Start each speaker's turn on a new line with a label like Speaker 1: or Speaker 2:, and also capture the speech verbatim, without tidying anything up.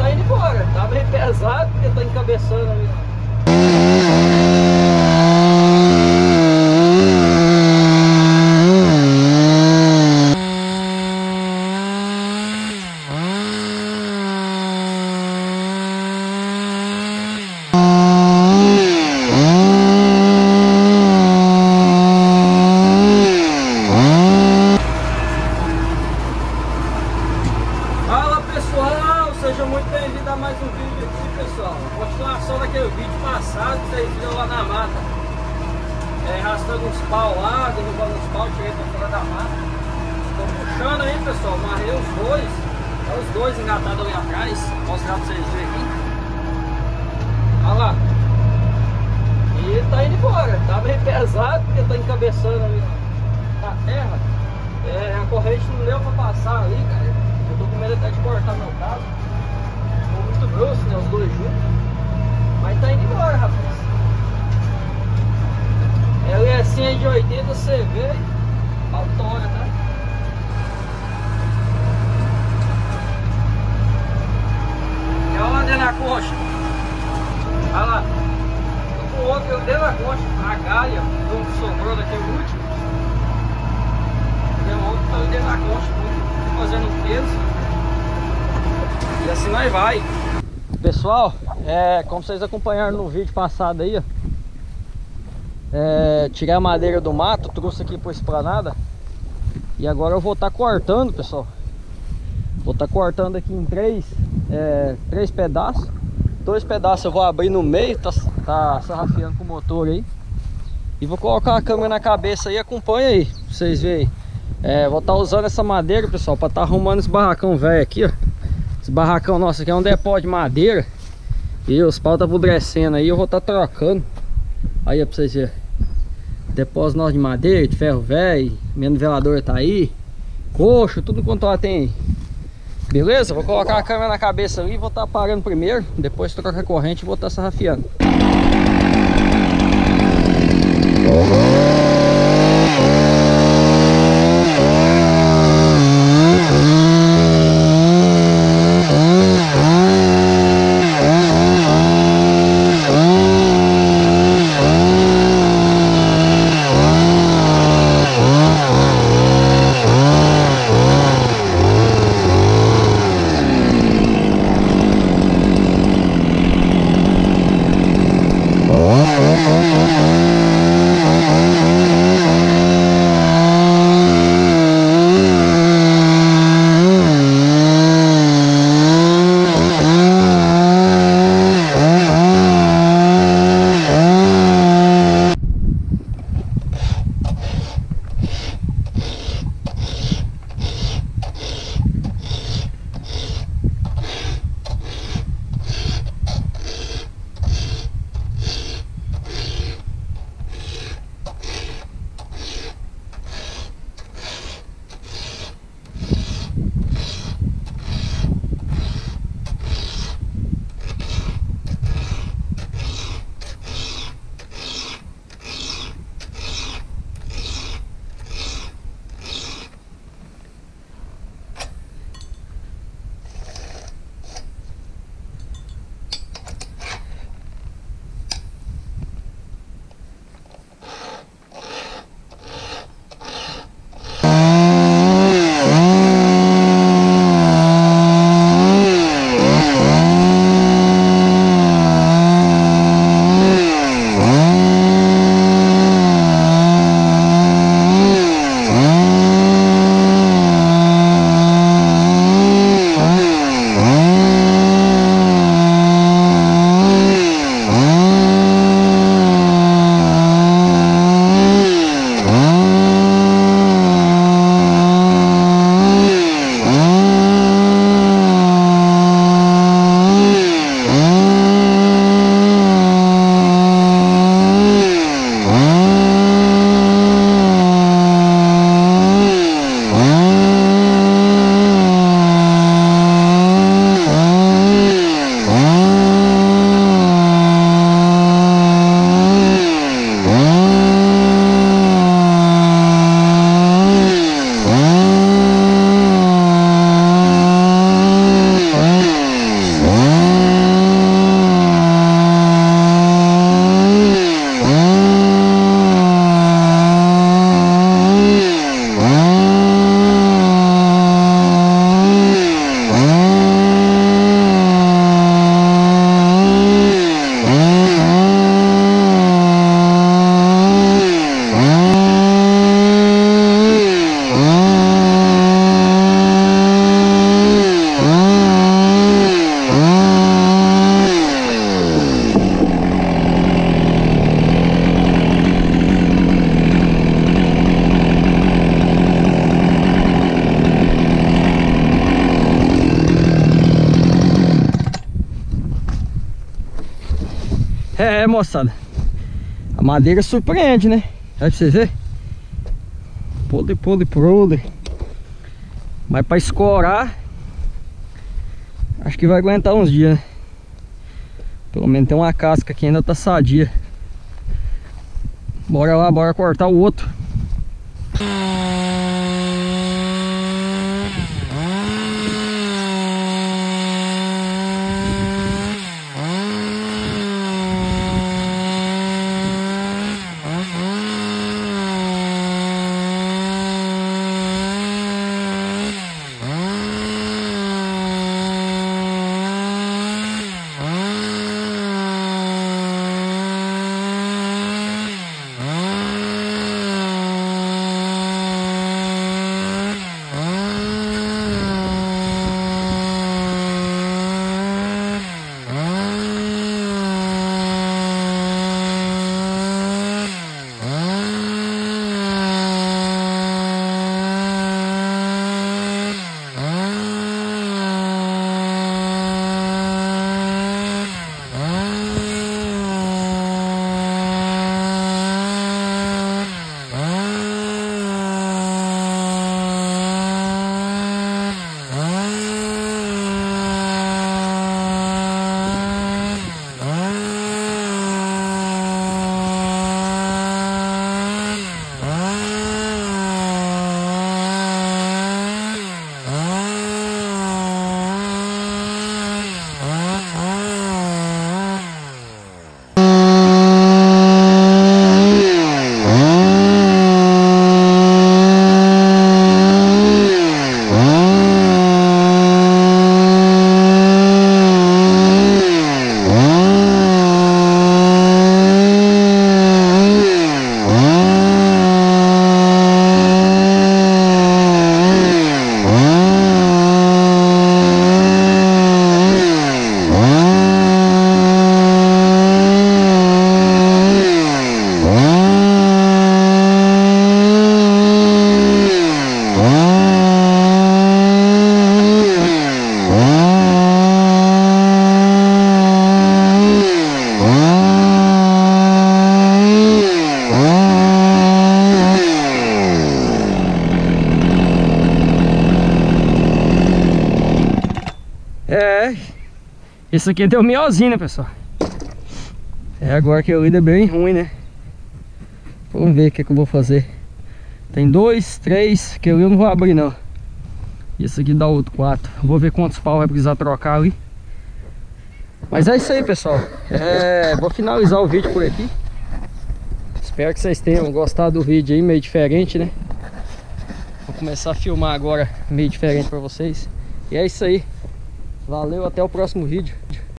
Speaker 1: tá indo embora. Tá bem pesado porque tá encabeçando ali.
Speaker 2: Seja muito bem-vindo a mais um vídeo aqui, pessoal. Continuação daquele vídeo passado que vocês viram lá na mata, é, arrastando uns pau lá, derrubando uns pau, tirei pra fora da mata. Tô puxando aí, pessoal, marrei os dois. É os dois engatados ali atrás. Vou mostrar pra vocês verem aqui. Olha lá.
Speaker 1: E tá indo embora. Tá bem pesado porque tá encabeçando ali na terra. É, a corrente não deu pra passar ali, cara. Eu tô com medo até de cortar meu carro. Muito grosso, né? Os dois juntos. Mas tá indo embora, rapaz. Ela é assim aí de oitenta C V. Autória, tá? E olha lá dentro da coxa. Olha lá. Tô com outro dentro da coxa. A galha, como que sobrou daquele último. Tem um outro que tá dentro da coxa. Fazendo peso. E assim nós vai.
Speaker 2: Pessoal, é, como vocês acompanharam no vídeo passado aí, ó, é, tirei a madeira do mato, trouxe aqui para esplanada. E agora eu vou estar tá cortando, pessoal. Vou estar tá cortando aqui em três, é, três pedaços. Dois pedaços eu vou abrir no meio, tá, tá sarrafiando com o motor aí. E vou colocar a câmera na cabeça aí, acompanha aí, pra vocês verem. É, vou estar tá usando essa madeira, pessoal, para estar tá arrumando esse barracão velho aqui, ó. Esse barracão nosso aqui é um depósito de madeira. E os pau tá apodrecendo aí, eu vou estar tá trocando. Aí ó, pra vocês verem. Depósito nosso de madeira, de ferro velho. Minha niveladora tá aí. Coxo, tudo quanto lá tem aí. Beleza? Vou colocar a câmera na cabeça ali e vou estar tá parando primeiro. Depois trocar a corrente e vou estar tá sarrafiando.
Speaker 3: Oh,
Speaker 2: É, moçada, a madeira surpreende, né? Aí pra vocês verem. Podre, podre, podre. Mas pra escorar, acho que vai aguentar uns dias, né? Pelo menos tem uma casca que ainda tá sadia. Bora lá, bora cortar o outro. É, esse aqui deu miozinho, né, pessoal? É, agora que eu lido é bem ruim, né? Vamos ver o que, que eu vou fazer. Tem dois, três, que eu não vou abrir não. Esse aqui dá outro quatro. Vou ver quantos pau vai precisar trocar ali. Mas é isso aí, pessoal. É, vou finalizar o vídeo por aqui. Espero que vocês tenham gostado do vídeo aí, meio diferente, né? Vou começar a filmar agora meio diferente pra vocês. E é isso aí. Valeu, até o próximo vídeo.